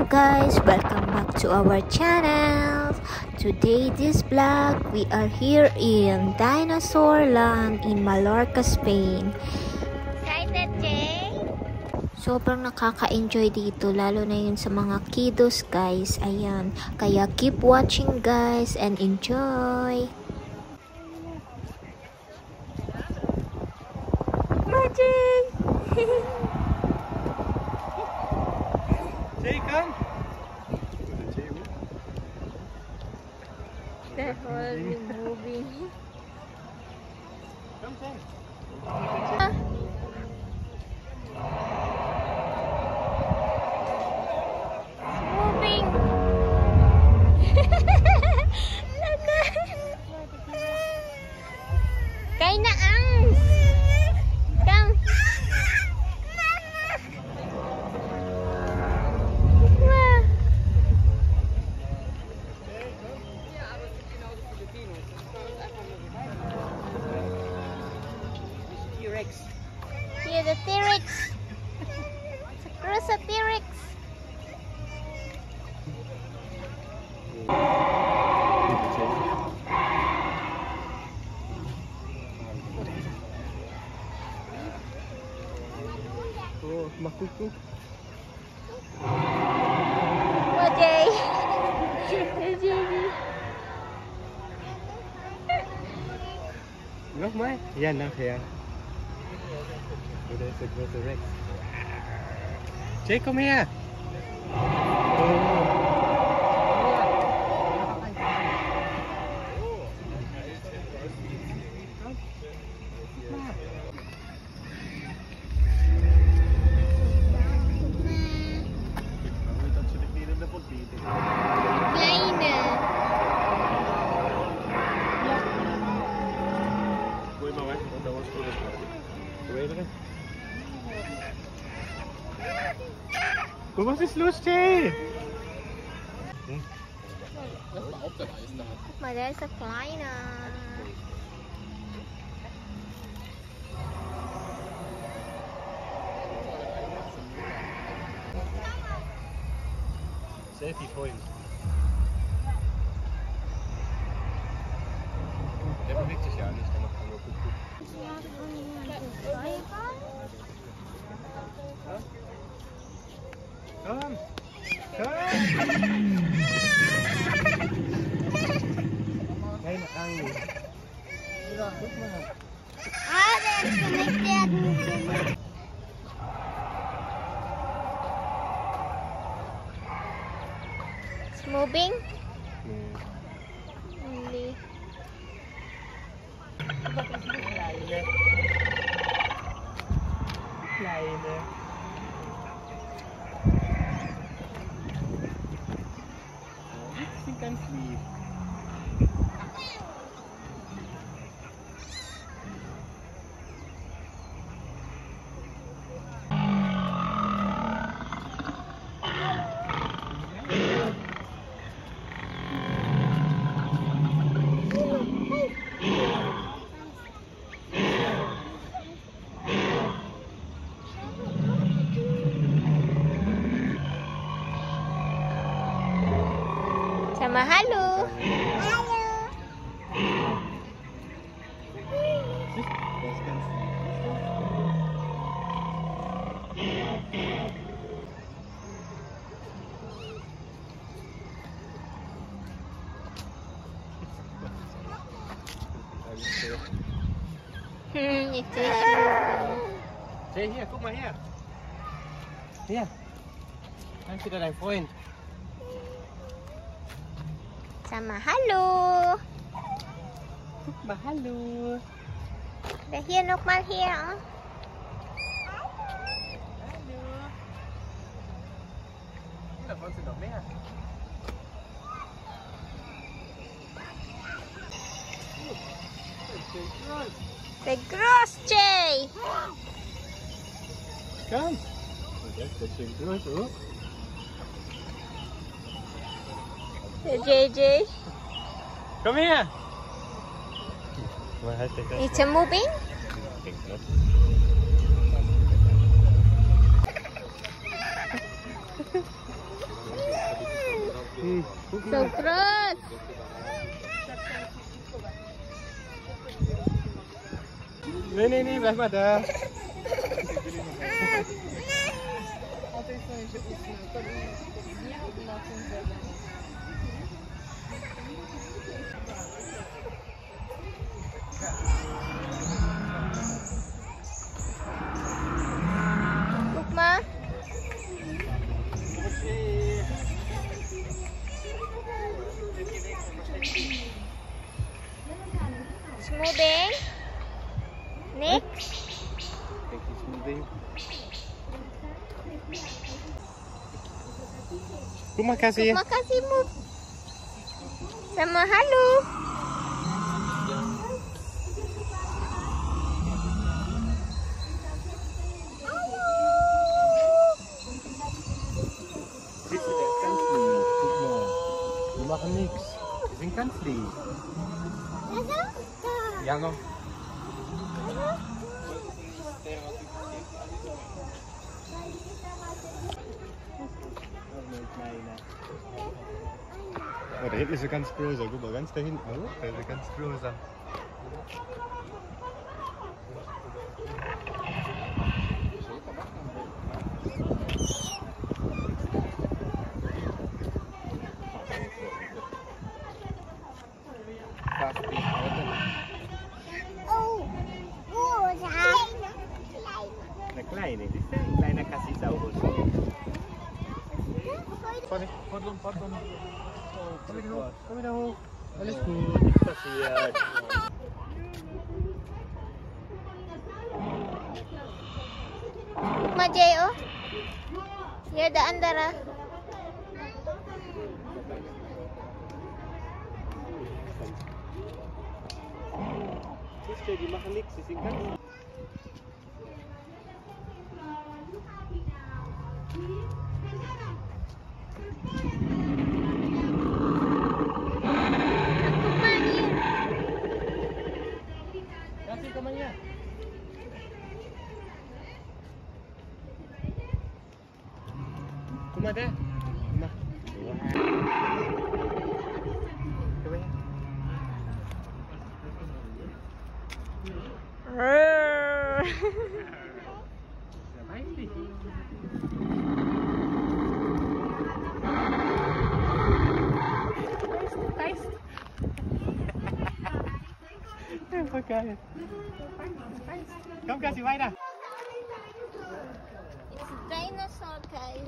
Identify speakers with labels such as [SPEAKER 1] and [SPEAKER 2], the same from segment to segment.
[SPEAKER 1] guys, welcome back to our channel. Today this vlog, we are here in Dinosaur Land in Mallorca, Spain.
[SPEAKER 2] Excited, Jay?
[SPEAKER 1] Sobrang nakaka-enjoy dito, lalo na yun sa mga kiddos guys. Ayan, kaya keep watching guys and enjoy. Magic!
[SPEAKER 3] Jay, come!
[SPEAKER 2] That was moving.
[SPEAKER 3] Come, Jay.
[SPEAKER 2] Moving. Lana. Kay na ang. Come.
[SPEAKER 3] T-Rex.
[SPEAKER 2] Yeah, the T-Rex. Across the T-Rex.
[SPEAKER 3] Oh, makuku.
[SPEAKER 2] Oh, Jay.
[SPEAKER 3] Ngốc mấy? Yan nào kìa. There's a T-Rex. Jay, come here.
[SPEAKER 2] Kleine.
[SPEAKER 3] Gooi maar weg, want dat was voor de straat. Verwijderen. Was ist los, Jay?
[SPEAKER 2] Maar daar is een kleine.
[SPEAKER 3] Selfie vorhin. Der bewegt sich ja nicht, der macht nur Kuckuck. Komm! Komm! Keine Angst. Ja, guck mal.
[SPEAKER 2] Ah, der ist connected. It's moving. Only.
[SPEAKER 3] Kleine. Die sind ganz lieb.
[SPEAKER 2] Sama halo. Halo.
[SPEAKER 3] Das ist ganz
[SPEAKER 2] Itu moving.
[SPEAKER 3] Jay, hier, guck mal her. Hier. Da ist wieder dein Freund.
[SPEAKER 2] Sama halo.
[SPEAKER 3] Guck mal, hallo.
[SPEAKER 2] Hier nochmal hier.
[SPEAKER 3] Hallo. Davon sind noch mehr.
[SPEAKER 2] The gross Jay.
[SPEAKER 3] Komm. Und jetzt ist schön groß, oh.
[SPEAKER 2] The JJ.
[SPEAKER 3] Komm her. Mal halt den
[SPEAKER 2] It's a moving. So gross.
[SPEAKER 3] Nee, blijf maar daar.
[SPEAKER 2] Lukma. It's moving. Nick.
[SPEAKER 3] Kijk, iets moving. Kom maar, Cassie.
[SPEAKER 2] Terima kasih move. Sama halo.
[SPEAKER 3] Dit is een kanslie. Guck mal. Die machen niks. Die sind kanslie. Ja, nog. Oh, da hinten ist ein ganz großer. Guck mal, ganz da hinten. Oh, da ist ein ganz großer. Eine kleine, siehst du? Ein kleiner Cassisaurus. Pardon. Komm wieder hoch. Alles gut, nichts passiert.
[SPEAKER 2] Lukma Jay, oh. Hier ada Andara.
[SPEAKER 3] Siehst du, die machen nichts, die sind ganz... Kasih, komm mal her. Guck mal da. Guck mal. Komm mal her. Ja, weiß nicht. Geist. Voll geil. Komm, Kassi, weiter.
[SPEAKER 2] It's a dinosaur, guys.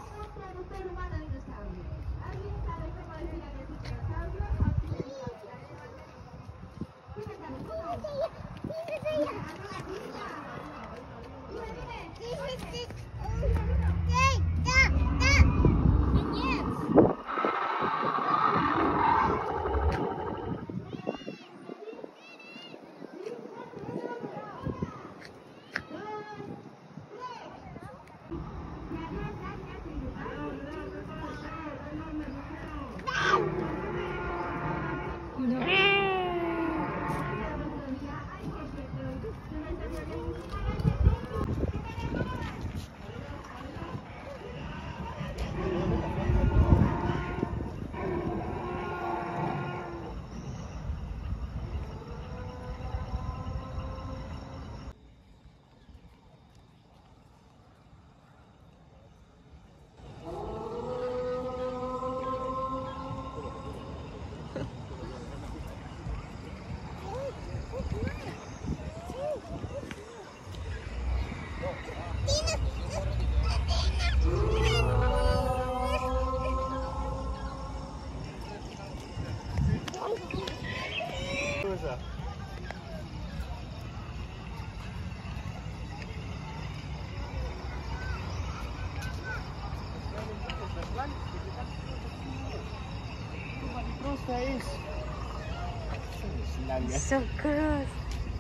[SPEAKER 2] So gross.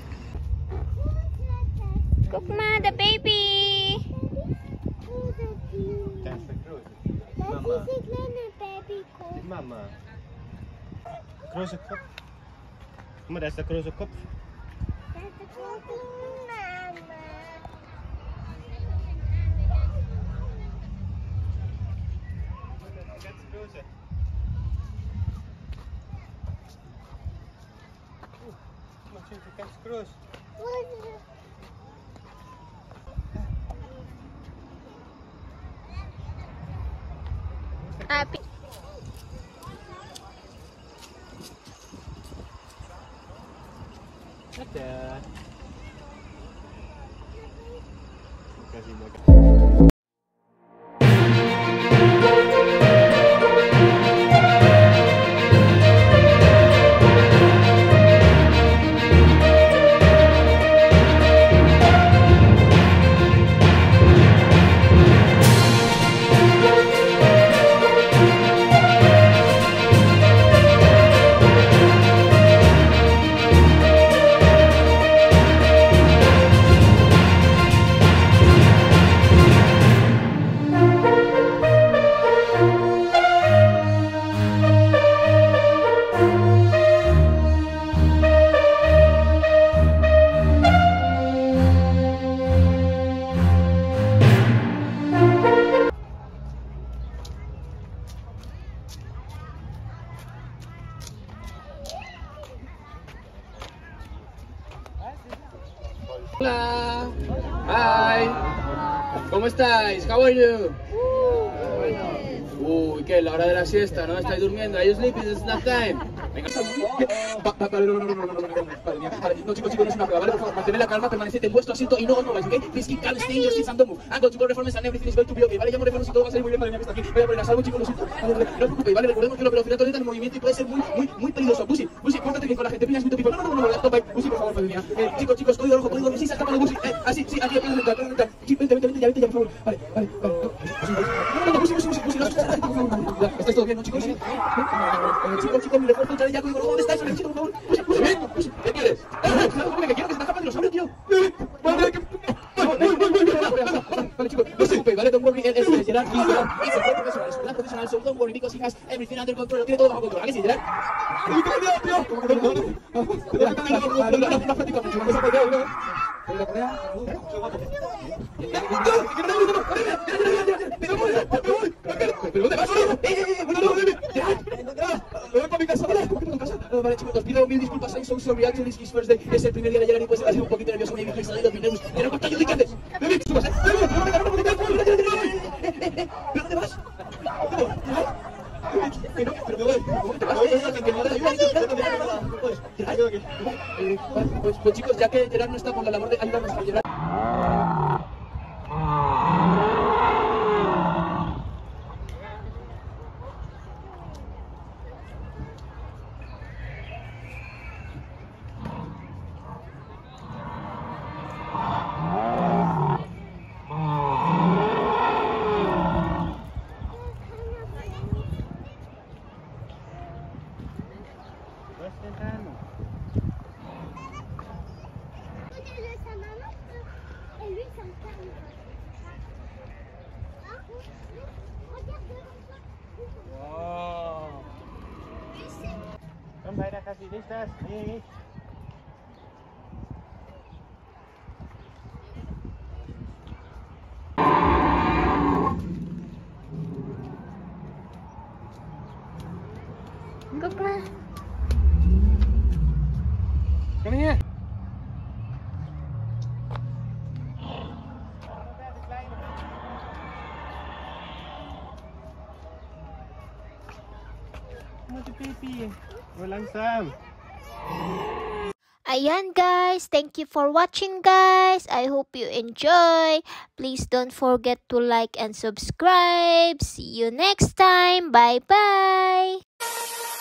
[SPEAKER 2] Lukma, the baby.
[SPEAKER 3] Dat is de grote.
[SPEAKER 2] Dat is een kleine babykop.
[SPEAKER 3] Die mama. Grote kop. Maar dat is de grote kop.
[SPEAKER 2] Dat is de grote mama.
[SPEAKER 3] Ganz grote. Cruz.
[SPEAKER 2] Happy.
[SPEAKER 3] Dadah. Makasih banyak.
[SPEAKER 4] Hola. Hi. ¿Cómo estáis? How are you? Uy, ¿qué? La hora de la siesta, ¿no? ¿Estáis durmiendo? Are you sleeping? It's not time. Venga. No, chicos, no es una prueba, ¿vale? Por favor, mantened la calma, permaneced en vuestro asiento y no os mováis, ¿ok? Please keep calm, stay in your seats and don't move. I'm going to go reformers and everything is going to be okay, ¿vale? Llamo reformers y todo va a salir muy bien, madre mía, que está aquí. Voy a poner a salvo, chicos, lo siento. No os preocupéis, ¿vale? Recordemos que la velocidad total del movimiento y puede ser muy peligroso. Busi, pórtate bien con la gente, piñas mi tipo. No, stop, bye. Busi, por favor, madre mía. Chicos, código rojo, sí, se ha escapado Busi. Así, sí, aquí, entrar. Sí, vente, ya, por favor. Vale. No, Busi, no, ¿estáis todo bien, no, chicos? Chicos, mi refuerzo entraré ya, código rojo, ¿dónde estáis? Chicos, por favor. Busi, ¿qué quieres? Que quiero que se te escapa el dinosaurio, tío. Vale, chicos, no se preocupéis, ¿vale? Don't worry, él es Gerard y es el profesional, es un gran profesional, so don't worry because he has everything under control, lo tiene todo bajo control, ¿vale? Sí, Gerard. ¿Pero dónde vas? Vale, chicos, os pido mil disculpas, I'm so sorry, actually it's his first day, es el primer día de llegar y puede ser un poquito nervioso, maybe he's a little bit nervous, pero ¿cuánto ayuda y qué haces? ¿Pero dónde vas? Pues chicos, ya que Gerard no está por la labor de ayudarnos a Gerard.
[SPEAKER 3] Wow. Kom bij, daar gaat hij. Listas. Nee. Kom hier. Moet je pipi. Hoe langzaam.
[SPEAKER 1] Ayan guys, thank you for watching guys. I hope you enjoy. Please don't forget to like and subscribe. See you next time. Bye bye.